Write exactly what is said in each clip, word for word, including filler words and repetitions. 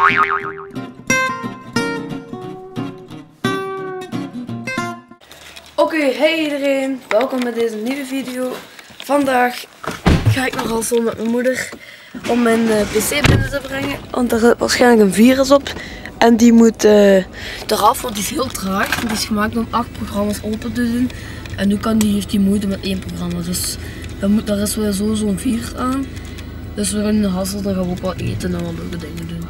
Oké, okay, hey iedereen, welkom bij deze nieuwe video. Vandaag ga ik naar Hassel met mijn moeder om mijn uh, pc binnen te brengen, want er zit waarschijnlijk een virus op en die moet uh, eraf, want die is heel traag. Die is gemaakt om acht programma's open te doen en nu kan die, heeft die moeite met één programma, dus daar, moet, daar is wel sowieso een virus aan. Dus we gaan naar Hassel, dan gaan we ook wel eten en wat leuke dingen doen.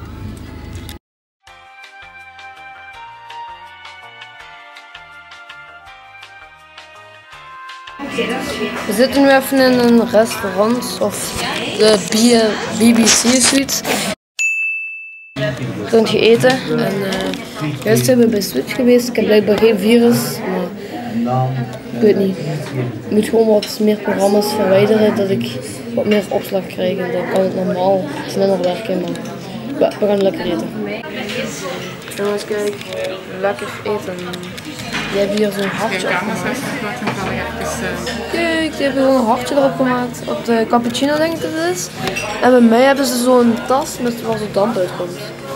We zitten nu even in een restaurant of de B B C suite. Je kunt je eten en uh, juist zijn we bij Switch geweest. Ik heb blijkbaar geen virus, maar ik weet niet. Ik moet gewoon wat meer programma's verwijderen, dat ik wat meer opslag krijg en dan kan het normaal iets minder werken, maar ja, we gaan lekker eten. Jongens, kijk, lekker eten. Die hebben hier zo'n hartje op gemaakt. Kijk, die hebben gewoon een hartje erop gemaakt. Op de cappuccino denk ik dat het is. En bij mij hebben ze zo'n tas met waar zo damp uitkomt.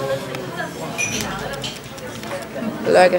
Lekker.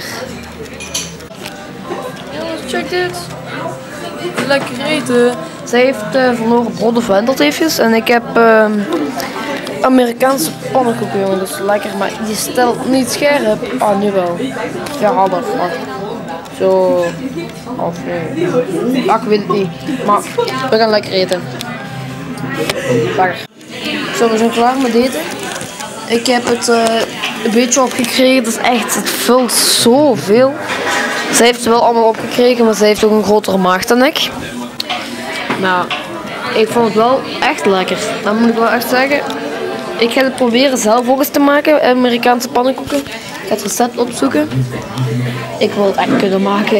Jongens, check dit. Lekker eten. Zij heeft uh, verloren brood of wentelteefjes en ik heb uh, Amerikaanse pannenkoeken, jongen. Dus lekker, maar die stelt niet scherp. Ah, nu wel. Ja, half. Wacht. Zo, of nee. Ah, ik weet het niet. Maar we gaan lekker eten. Lekker. Zo, we zijn klaar met eten. Ik heb het uh, een beetje opgekregen. Het is echt, het vult zoveel. Zij heeft het wel allemaal opgekregen, maar zij heeft ook een grotere maag dan ik. Maar ik vond het wel echt lekker. Dat moet ik wel echt zeggen. Ik ga het proberen zelf ook eens te maken, Amerikaanse pannenkoeken. Ik ga het recept opzoeken. Ik wil het echt kunnen maken.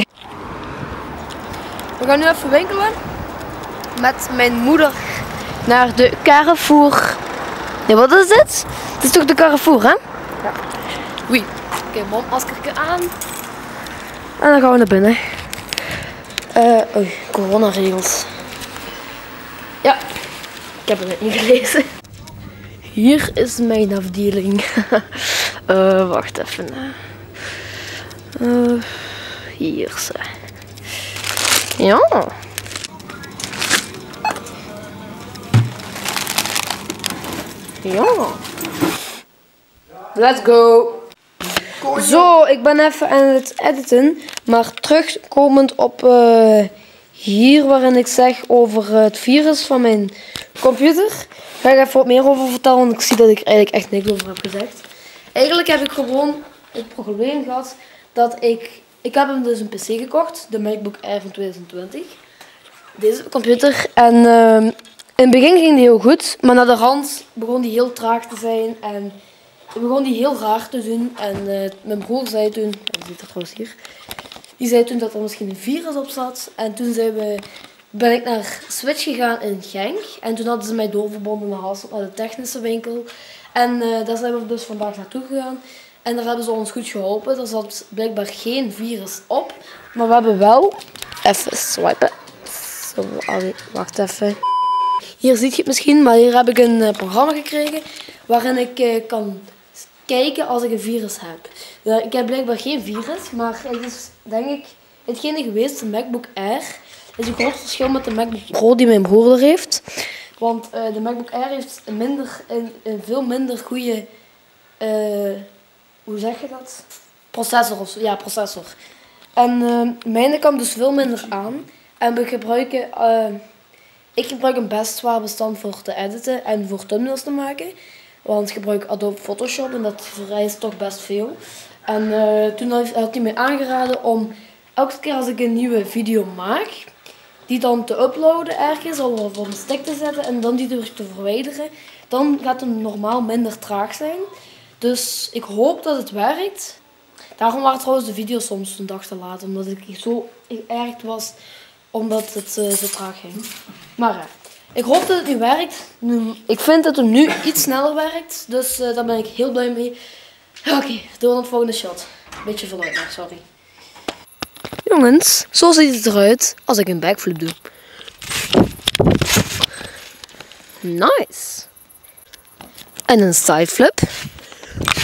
We gaan nu even winkelen met mijn moeder naar de Carrefour. Ja, wat is dit? Het is toch de Carrefour, hè? Ja. Oei. Oké, okay, mondmaskertje aan. En dan gaan we naar binnen. Uh, oei, coronaregels. Ja, ik heb het net niet gelezen. Hier is mijn afdeling. uh, wacht even. Uh, hier ze. Ja. Ja. Let's go. Zo, ik ben even aan het editen. Maar terugkomend op uh, hier waarin ik zeg over uh, het virus van mijn computer. Ga ik even wat meer over vertellen, want ik zie dat ik er eigenlijk echt niks over heb gezegd. Eigenlijk heb ik gewoon het probleem gehad dat ik... Ik heb hem dus een pc gekocht, de MacBook Air van twintig twintig. Deze computer. En uh, in het begin ging die heel goed, maar naar de rand begon die heel traag te zijn. En begon die heel raar te doen. En uh, mijn broer zei toen, je ziet het trouwens hier, die zei toen dat er misschien een virus op zat. En toen zijn we... ben ik naar Switch gegaan in Genk. En toen hadden ze mij doorverbonden naar Hassel, naar de technische winkel. En uh, daar zijn we dus vandaag naartoe gegaan. En daar hebben ze ons goed geholpen. Er zat blijkbaar geen virus op. Maar we hebben wel... Even swipen. Zo, wacht even. Hier ziet je het misschien, maar hier heb ik een uh, programma gekregen. Waarin ik uh, kan kijken als ik een virus heb. Uh, ik heb blijkbaar geen virus, maar het is denk ik hetgene geweest, de MacBook Air. Het is een groot verschil met de MacBook Pro die mijn broer er heeft. Want uh, de MacBook Air heeft een, minder, een, een veel minder goede, uh, hoe zeg je dat? Processor of zo. Ja, processor. En uh, mijne kan dus veel minder aan. En we gebruiken, uh, ik gebruik een best zwaar bestand voor te editen en voor thumbnails te maken. Want ik gebruik Adobe Photoshop en dat vereist toch best veel. En uh, toen had hij mij aangeraden om elke keer als ik een nieuwe video maak, die dan te uploaden ergens of op een stick te zetten en dan die terug te verwijderen. Dan gaat het normaal minder traag zijn. Dus ik hoop dat het werkt. Daarom waren trouwens de video's soms een dag te laat, omdat ik zo erg was, omdat het uh, zo traag ging. Maar ja, ik hoop dat het nu werkt. Nu, ik vind dat het nu iets sneller werkt, dus uh, daar ben ik heel blij mee. Oké, okay, door naar het volgende shot. Beetje verluid, maar sorry. Jongens, zo ziet het eruit als ik een backflip doe. Nice. En een sideflip.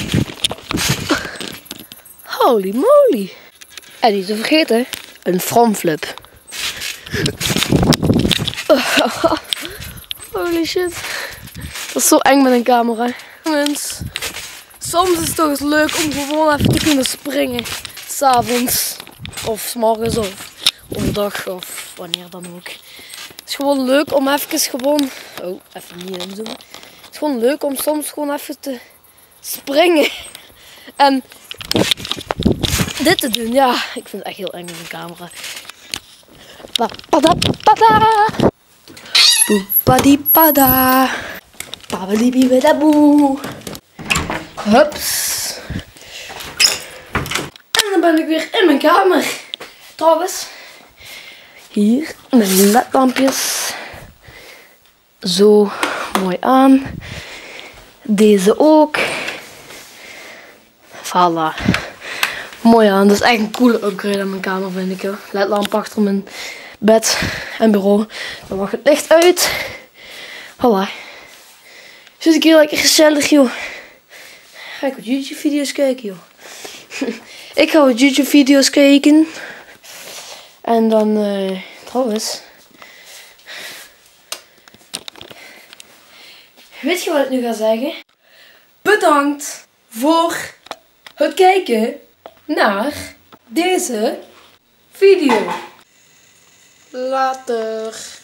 Holy moly. En niet te vergeten, een frontflip. Holy shit. Dat is zo eng met een camera. Mens. Soms is het toch eens leuk om gewoon even te kunnen springen. 's Avonds. Of 's morgens of overdag of wanneer dan ook. Het is gewoon leuk om even gewoon... Oh, even niet inzoomen. Het is gewoon leuk om soms gewoon even te springen. En dit te doen, ja. Ik vind het echt heel eng met een camera. Papada. Poepadipada. Pabadibibadaboe. Hups. En dan ben ik weer in mijn kamer. Trouwens, hier mijn ledlampjes. Zo mooi aan. Deze ook. Voilà. Mooi aan. Dat is echt een coole upgrade aan mijn kamer, vind ik. Joh. Ledlamp achter mijn bed en bureau. Dan mag het licht uit. Voilà. Zit ik hier lekker gezellig, joh. Ga ik wat YouTube video's kijken, joh. Ik ga wat YouTube video's kijken. En dan, uh, trouwens. Weet je wat ik nu ga zeggen? Bedankt voor het kijken naar deze video. Later.